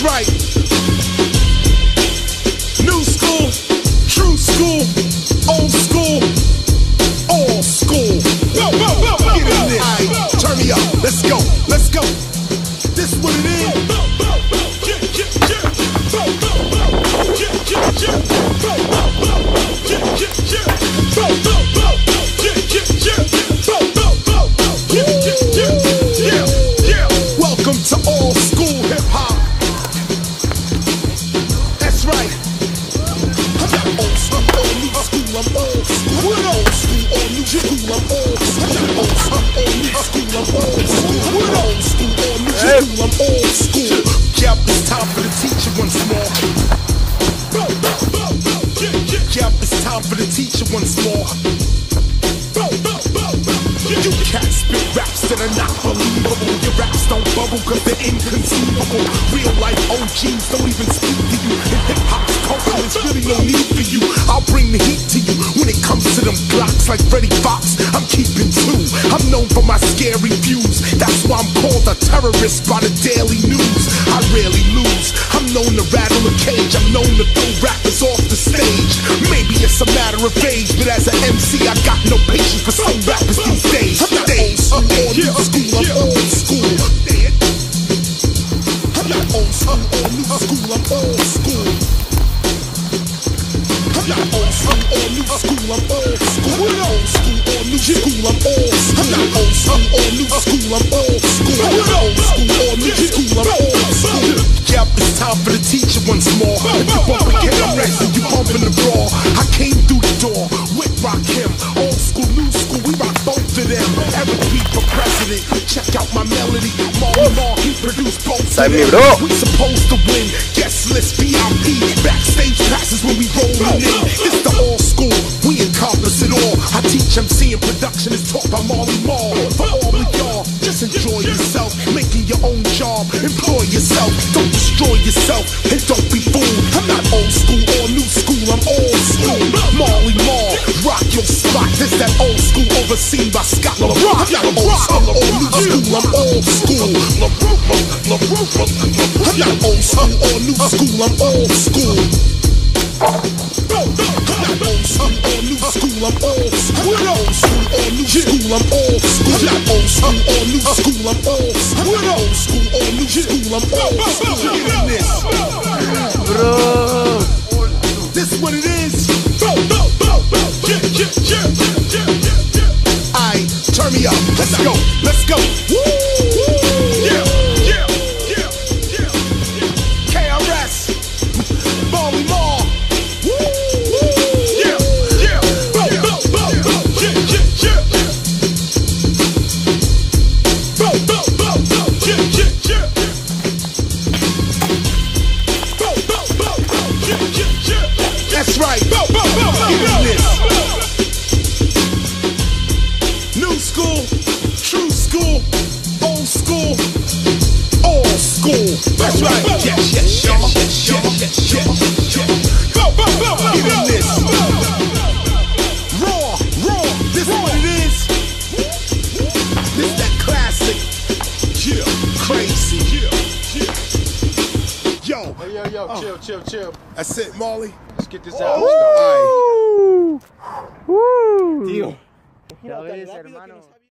right. New school, true school, old school, all school. Get in this. Aight, turn me up. Let's go. Let's go. This is what it is. Welcome to old school hip hop. That's right. I'm not old school or new school. I'm old school. What old school or new school? I'm old school. I'm not old school or new school. I'm old school. What old school or new school? I'm old school. Yep, it's time for the teacher once more. Yep, it's time for the teacher once more. You cats spit raps that are not believable. Your raps don't bubble cause they're inconceivable. Real life OGs don't even speak to you. In hip-hop's culture, there's really no need for you. I'll bring the heat to you. When it comes to them Glocks like Freddie Fox, I'm keeping two. I'm known for my scary views. That's why I'm called a terrorist by the Daily News. I rarely lose. I'm known to rattle a cage. I'm known to throw rappers off the stage. Maybe it's a matter of age, but as an MC, I got no patience for some rappers these days. I'm not old school or new school, I'm old school. I'm not old school or new school, I'm old school. I'm not old school or new school, I'm old school. What old school or new school, I'm old school. I'm not old school or new school, I'm old school. What old school or new school, I'm old school. Yep, it's time for the teacher once more. If you bump again, I'm resting, you bumping the raw. I came through the door, with Rakim. Old school, new school, we rock both of them. Eric B for president, check out my melody. Mark, he produced both of them. We supposed to win, guest list VIP. Backstage passes when we rollin' in. It's the old school, we encompass it all. I teach MC and production is taught by Marley Marl. For all of y'all, just enjoy yourself. Making your own job, employ yourself. Don't destroy yourself, and don't be fooled. I'm not old school or new school, I'm old school. Marley Marl, rock your spot. This that old school overseen by Scott LaRock. I'm not old school or new school, I'm old school. I'm not old school or new school, I'm old school. I'm not old school or new school, I'm old school. What old school or new school, I'm old school. I'm not old school or new school, I'm old school. What old school or new school, I'm old school. Get in this, bro. This is what it is. Aight, turn me up. Let's go. Let's go. Woo! KRS, Marley Marl. That's right. New school, true school, old school, all school. That's right. Yes. Go. Get in this. Raw. This is what it is. This that classic. Yeah, crazy. Yo. Hey, yo, chill. That's it, Marley. Let's get this out. All right. Tío. Ya ves, hermano.